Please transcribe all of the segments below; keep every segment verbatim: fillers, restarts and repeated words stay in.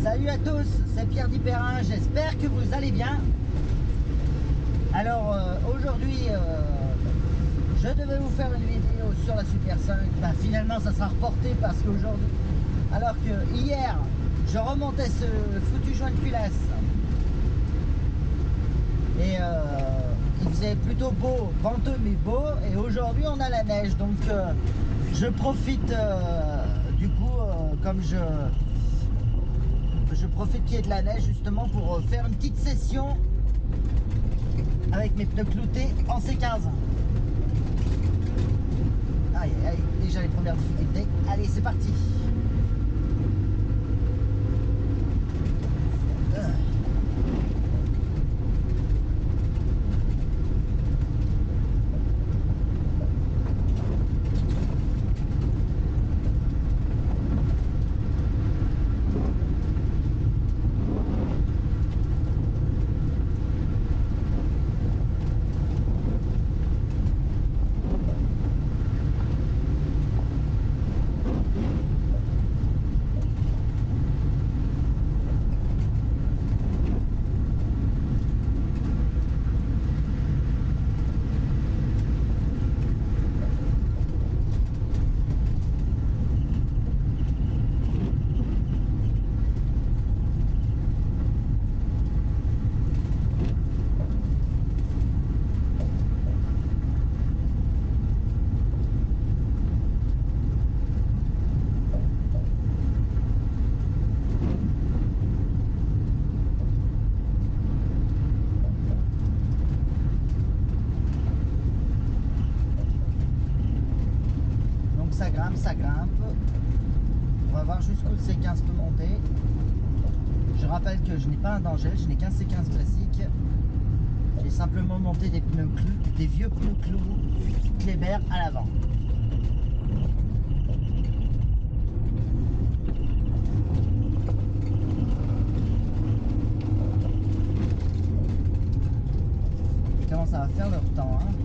Salut à tous, c'est Pierre Dipérin, j'espère que vous allez bien. Alors euh, aujourd'hui, euh, je devais vous faire une vidéo sur la Super cinq. Bah, finalement, ça sera reporté parce qu'aujourd'hui, alors que hier, je remontais ce foutu joint de culasse et euh, il faisait plutôt beau, venteux mais beau, et aujourd'hui on a la neige, donc euh, je profite euh, du coup, euh, comme je je profite qu'il y ait de la neige justement pour faire une petite session avec mes pneus cloutés en C quinze. Aïe aïe aïe, déjà les premières difficultés. Allez, c'est parti. Ça grimpe, ça grimpe. On va voir jusqu'où le C quinze peut monter. Je rappelle que je n'ai pas un D'Angèle, je n'ai qu'un C quinze classique. J'ai simplement monté des pneus clous, des vieux pneus clous Kléber à l'avant. Comment ça va faire leur temps, hein?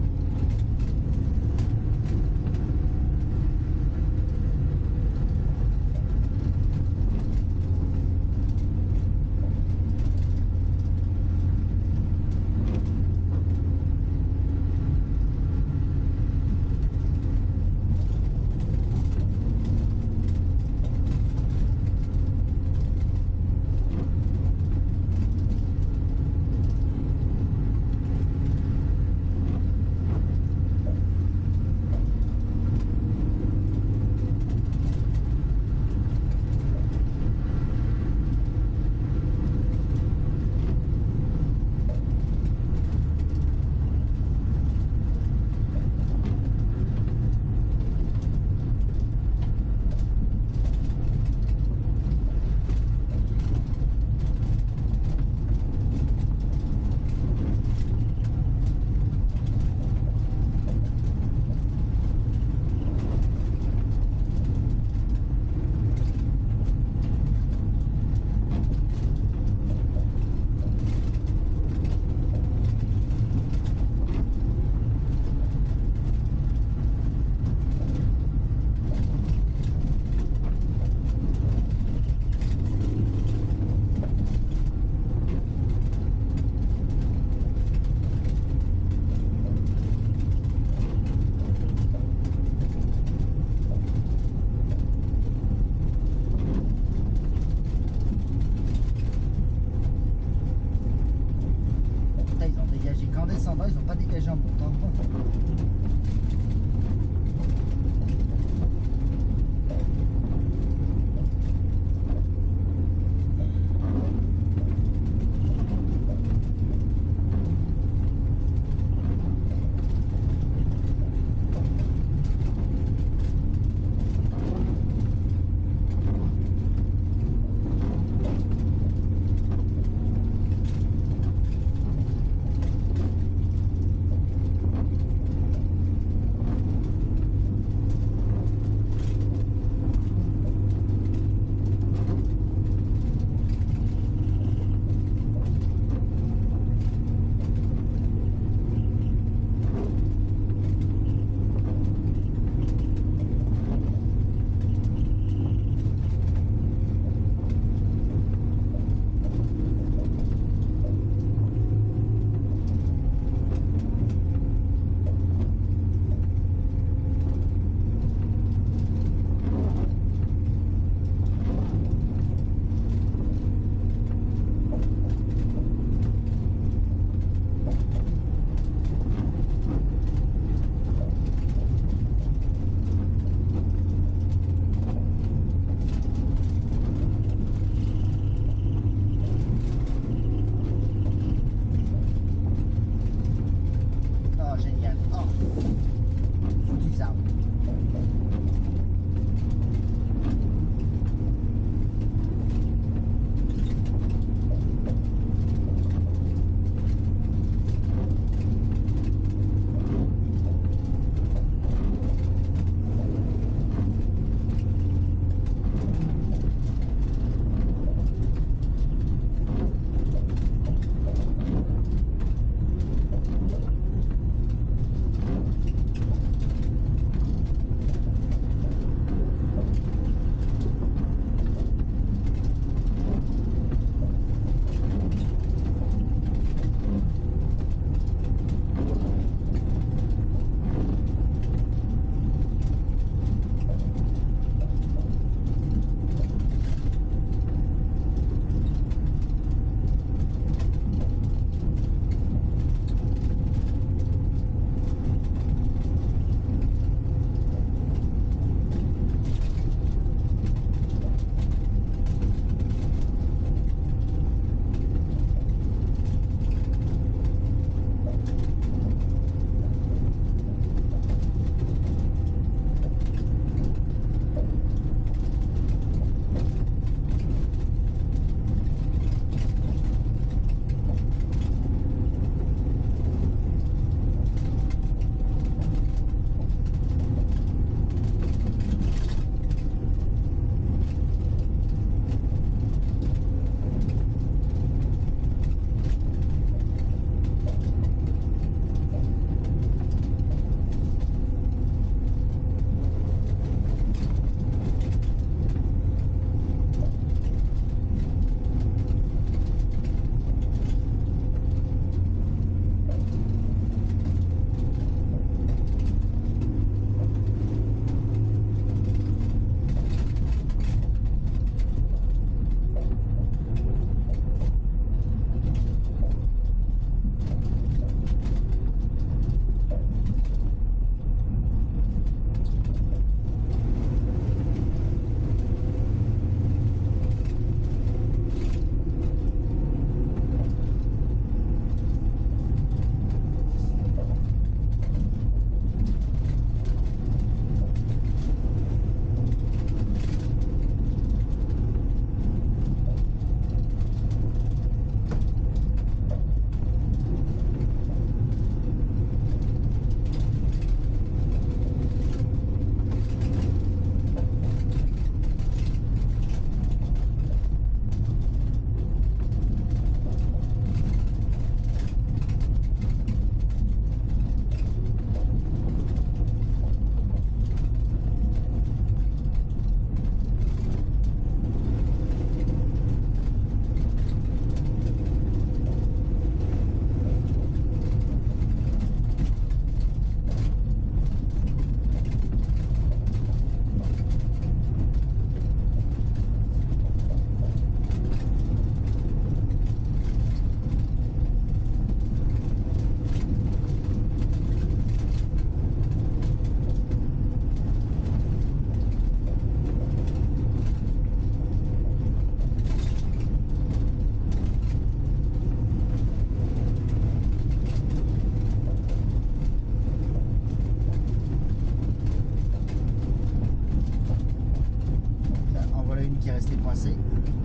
qui est resté coincé.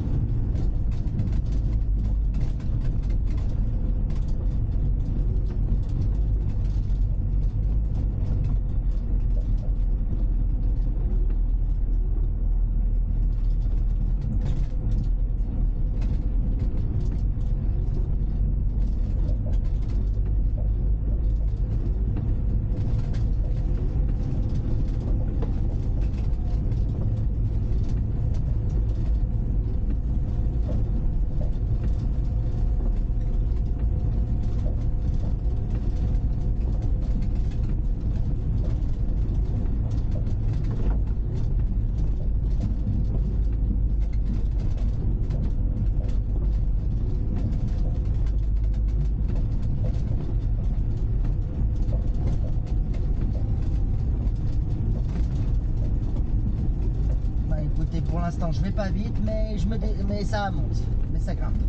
Pour l'instant je vais pas vite, mais je me dé... mais ça monte, mais ça grimpe.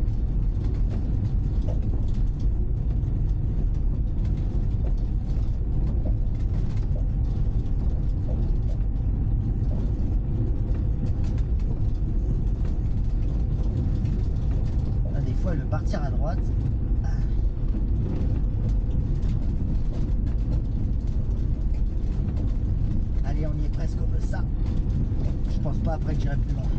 Là, des fois elle veut partir à droite. Allez, on y est presque comme ça. Je pense pas après que j'irai plus loin.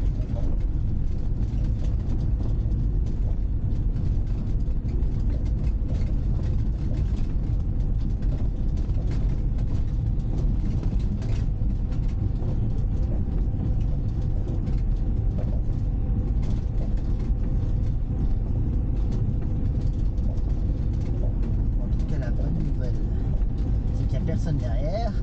En tout cas, la bonne nouvelle, c'est qu'il n'y a personne derrière.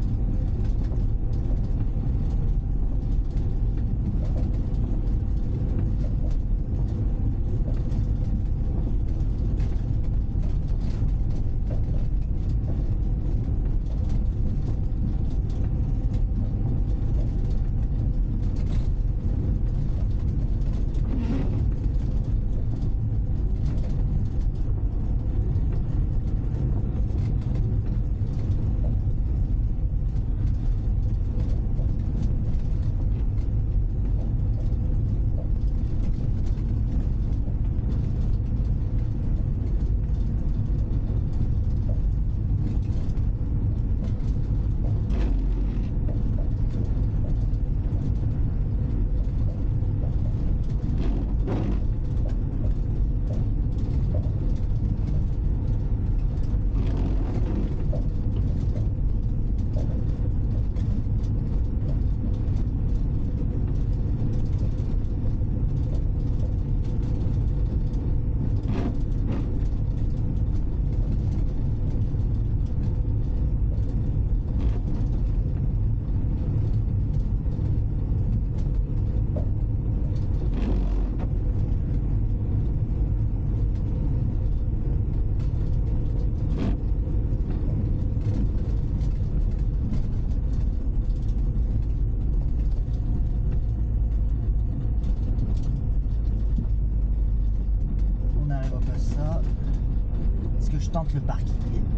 Je tente le parking.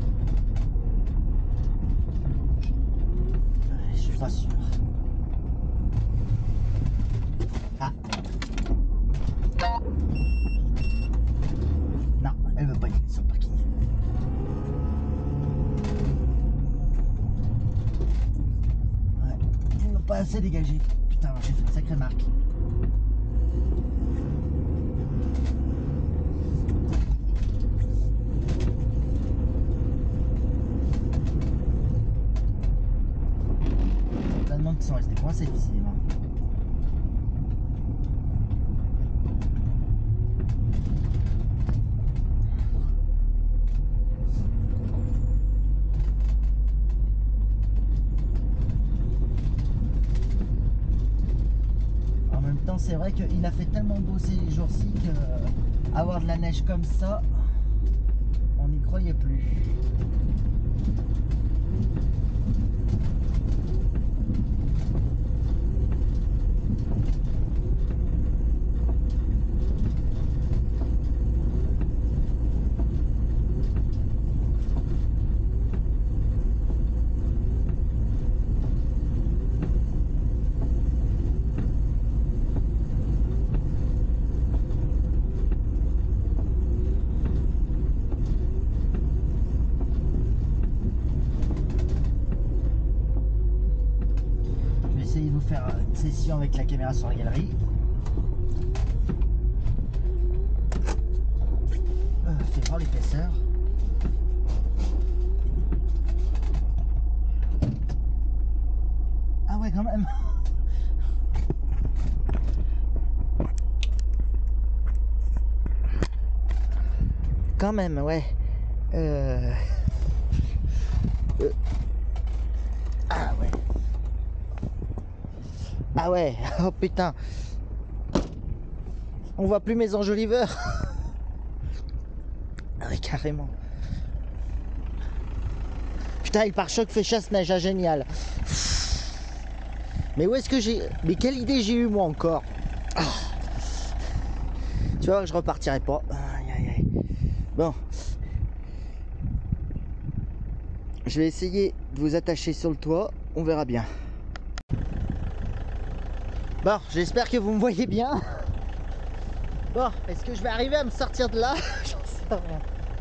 Je suis pas sûr. Ah. Non, elle veut pas y aller sur le parking. Ouais. Ils n'ont pas assez dégagé. Putain, j'ai fait une sacrée marque. Qui sont restés coincés décidément. En même temps, c'est vrai qu'il a fait tellement beau ces jours-ci que euh, avoir de la neige comme ça, on n'y croyait plus. session avec la caméra sur la galerie. Euh, fait voir l'épaisseur. Ah ouais, quand même. Quand même, ouais. Euh... Euh... Ah ouais. Ah ouais. Oh putain. On voit plus mes enjoliveurs. Ah ouais, carrément. Putain, le pare-choc fait chasse-neige, ah, génial. Mais où est-ce que j'ai... Mais quelle idée j'ai eu moi encore. Ah. Tu vois, je repartirai pas. Aïe, aïe, aïe. Bon. Je vais essayer de vous attacher sur le toit. On verra bien. Bon, j'espère que vous me voyez bien. Bon, est-ce que je vais arriver à me sortir de là? J'en sais rien.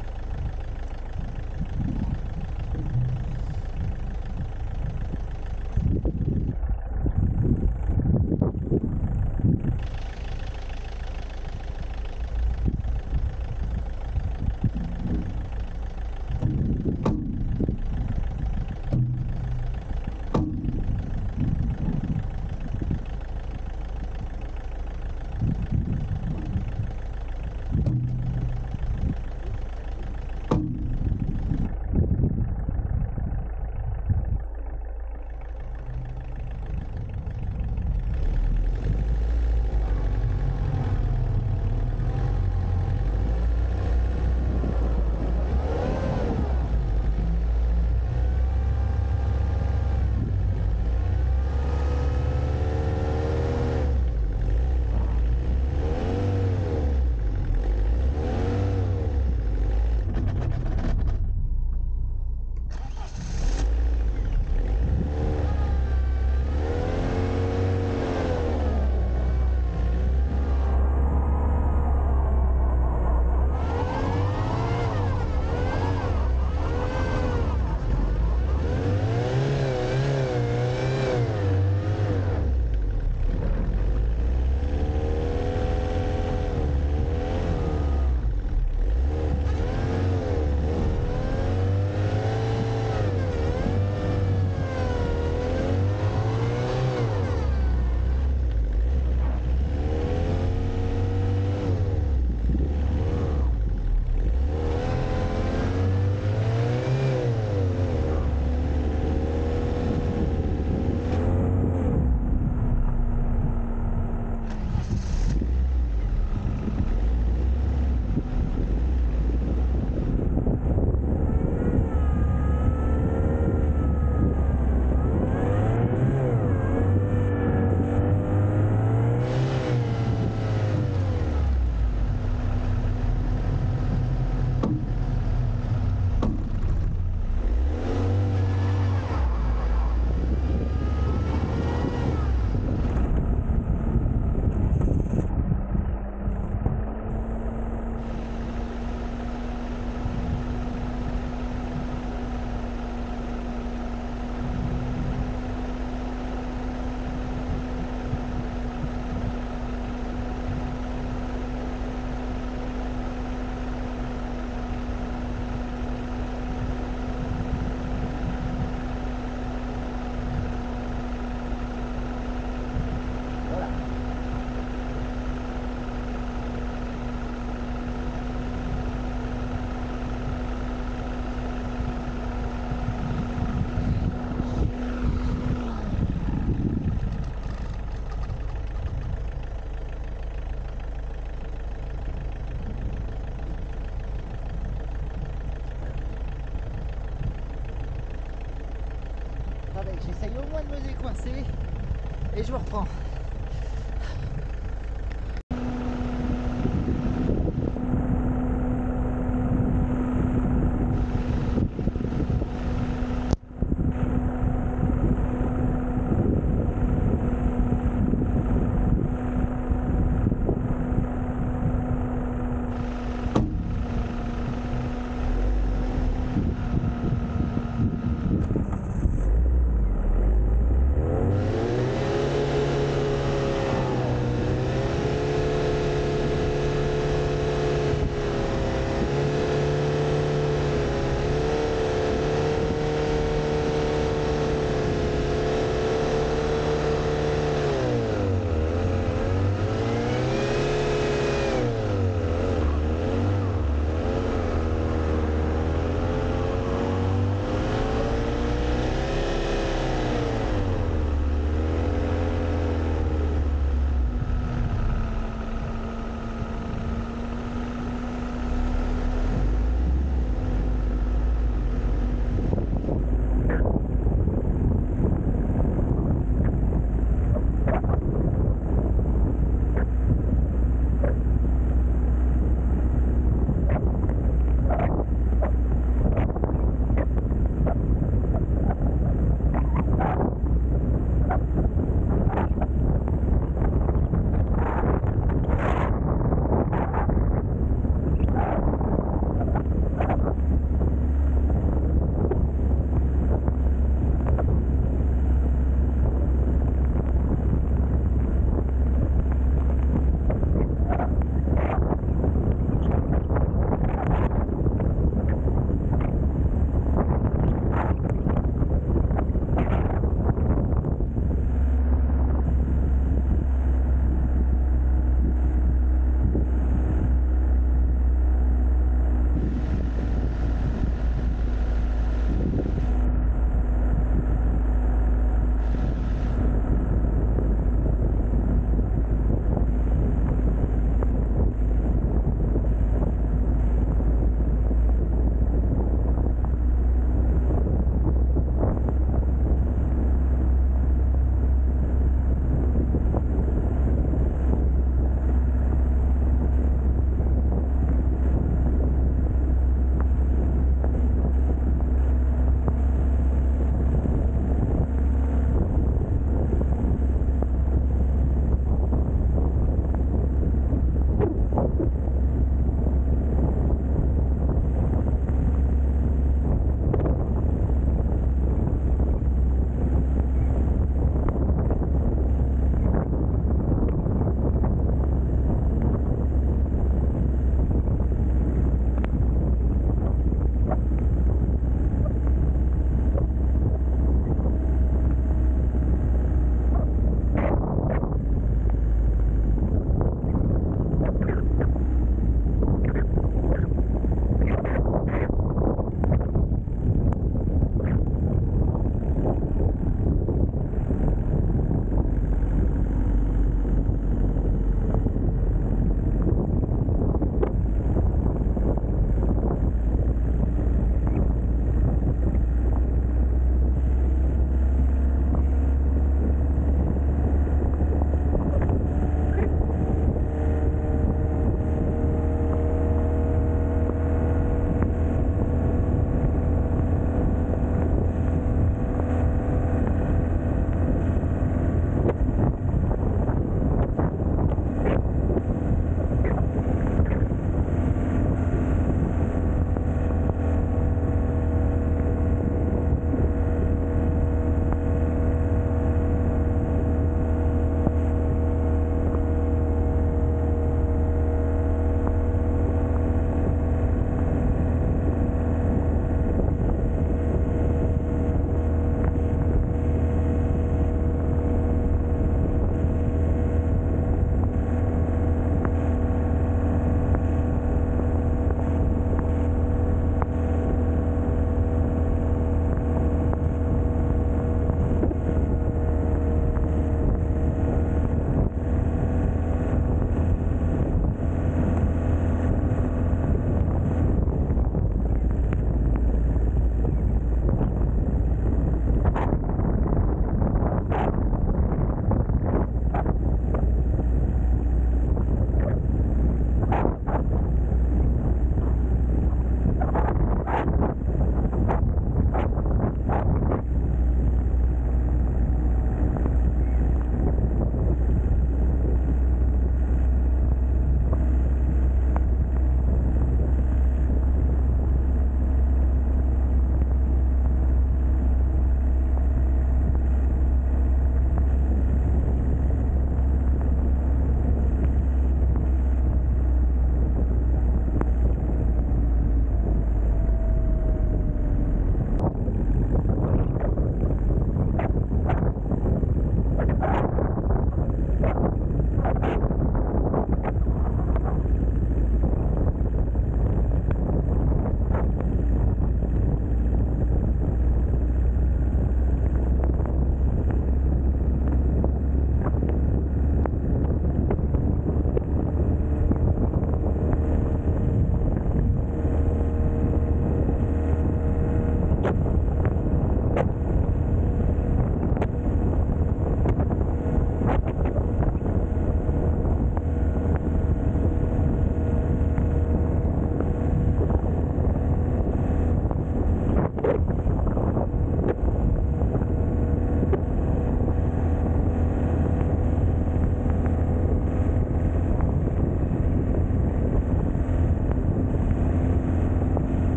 J'essaye au moins de me décoincer et je vous reprends.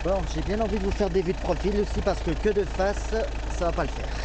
Bon, j'ai bien envie de vous faire des vues de profil aussi parce que que de face, ça va pas le faire.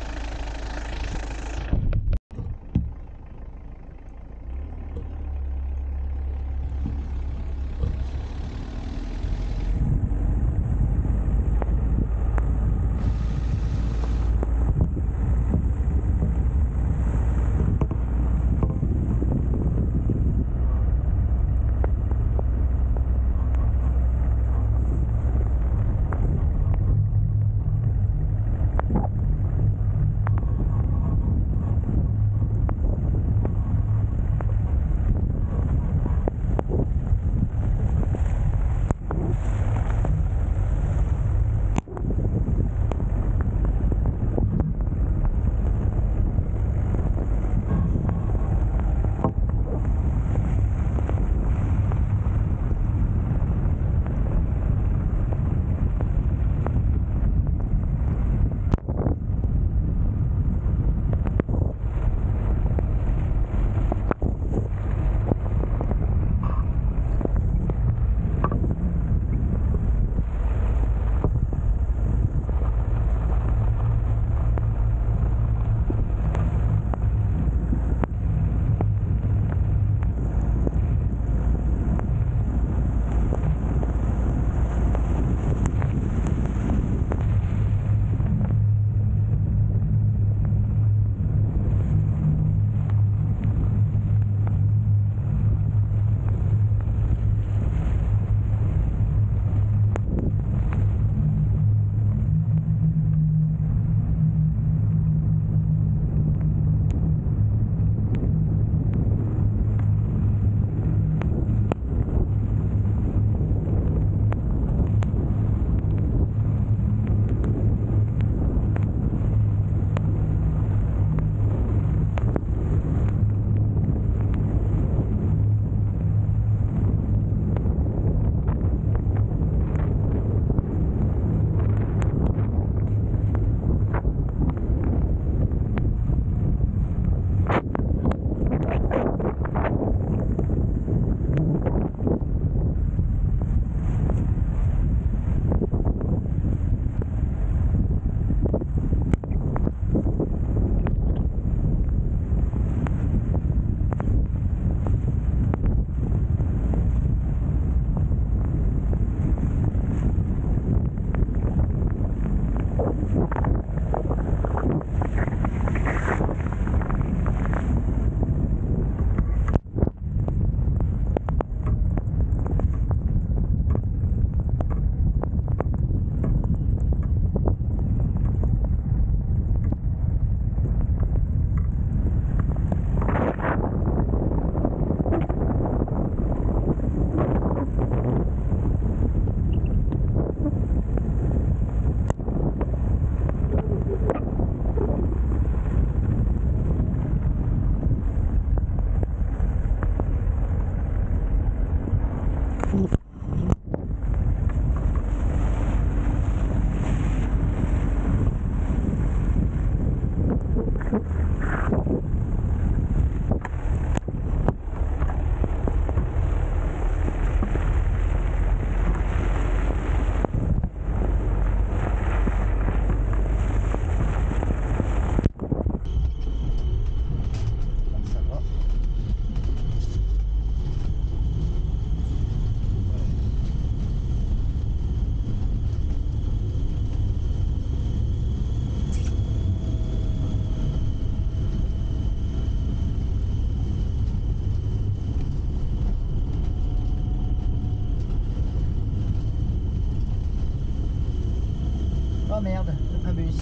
Oh merde, un bus.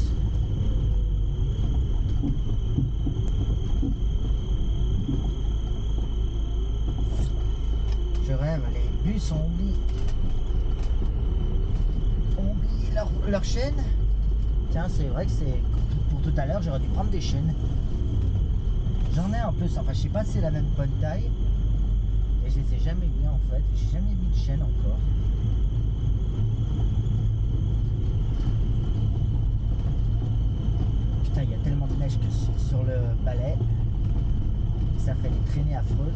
Je rêve, les bus ont oublié, ont oublié leur, leur chaîne. Tiens, c'est vrai que c'est pour tout à l'heure, j'aurais dû prendre des chaînes. J'en ai un peu, enfin je sais pas si c'est la même bonne taille. Et je les ai jamais mis en fait, j'ai jamais mis de chaîne encore. Putain, il y a tellement de neige que sur le balai, ça fait des traînées affreuses.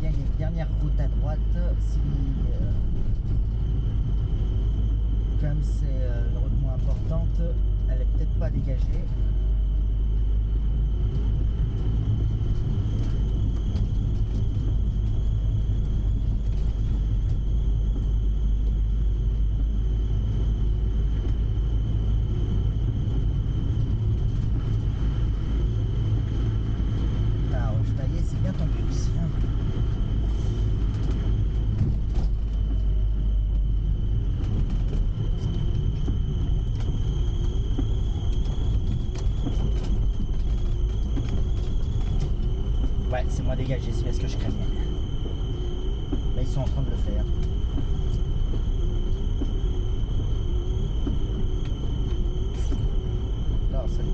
bien il y a une dernière route à droite. Si, euh, comme c'est euh, une route moins importante, elle est peut-être pas dégagée. Alors, je taillais, c'est bien tombé aussi. Hein. Ouais, c'est moins dégagé, c'est bien ce que je craignais. Là, ils sont en train de le faire. Alors, ça...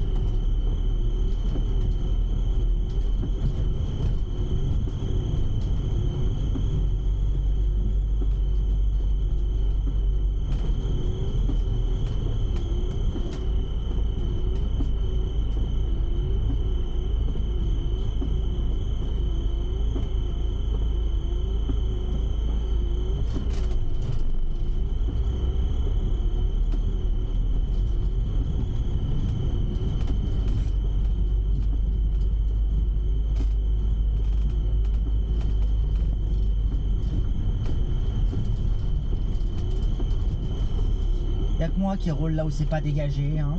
Il n'y a que moi qui roule là où c'est pas dégagé. Hein.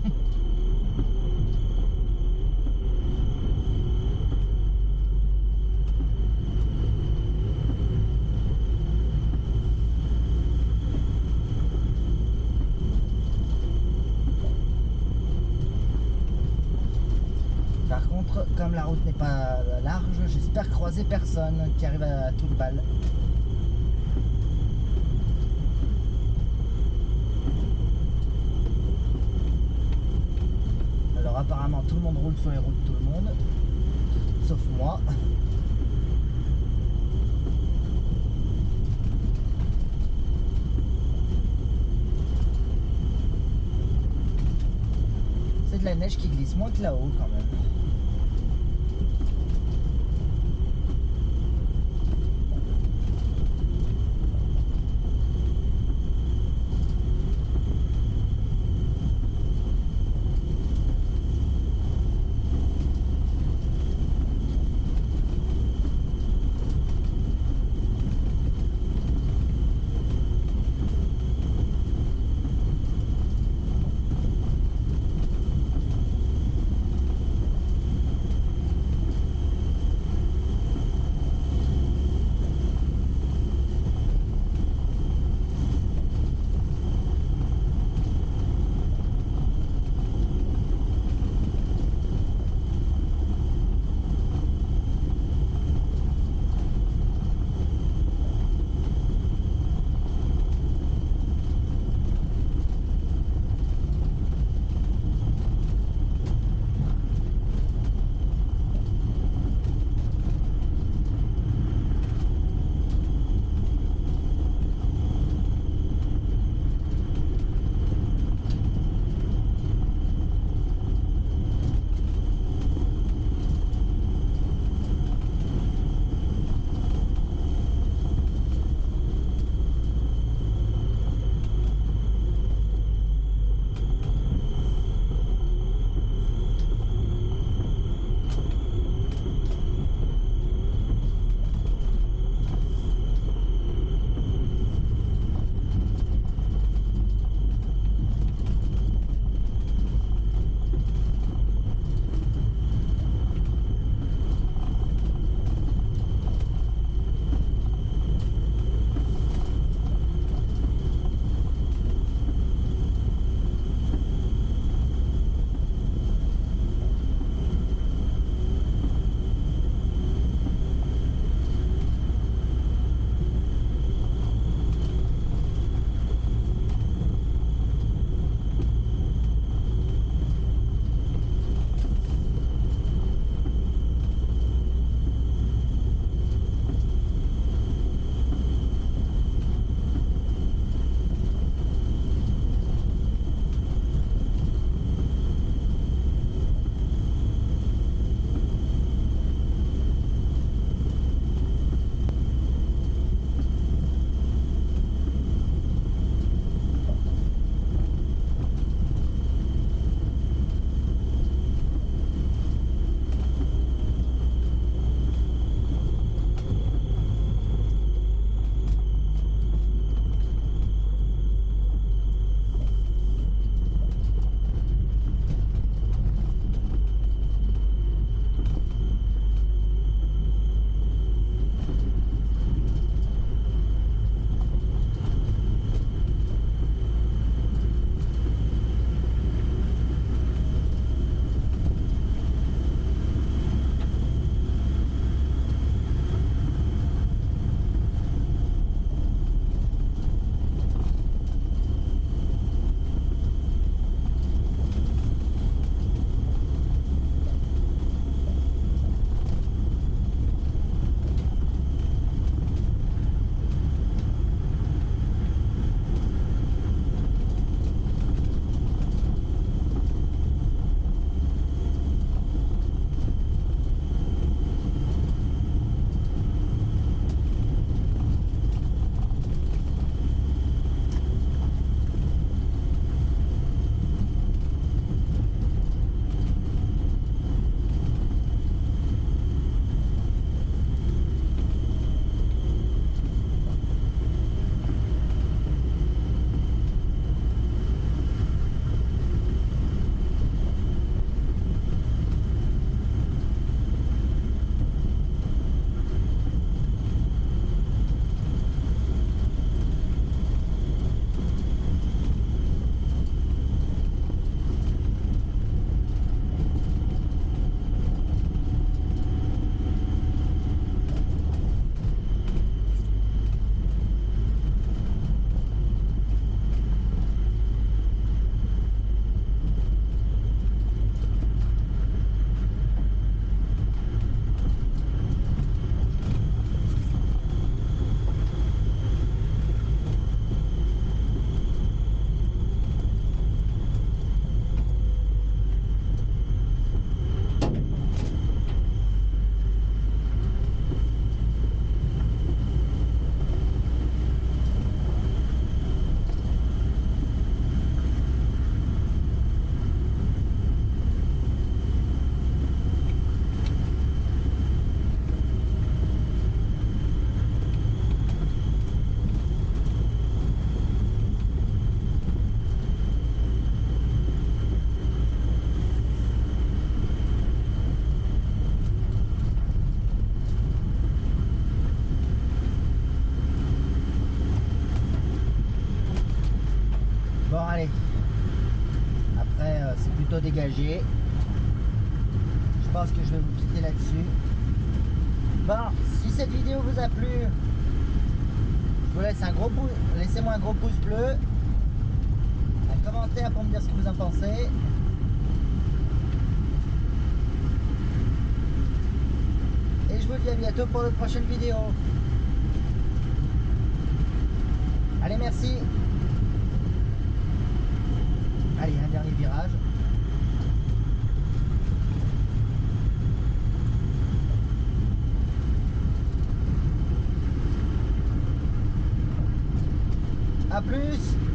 Par contre, comme la route n'est pas large, j'espère croiser personne qui arrive à toute balle. Alors apparemment tout le monde roule sur les routes de tout le monde, sauf moi. C'est de la neige qui glisse moins que là-haut quand même. Allez. Après, euh, c'est plutôt dégagé. Je pense que je vais vous quitter là-dessus. Bon, si cette vidéo vous a plu, je vous laisse un gros pouce, laissez-moi un gros pouce bleu, un commentaire pour me dire ce que vous en pensez. Et je vous dis à bientôt pour de prochaines vidéos. Allez, merci. Allez, un dernier virage. A plus.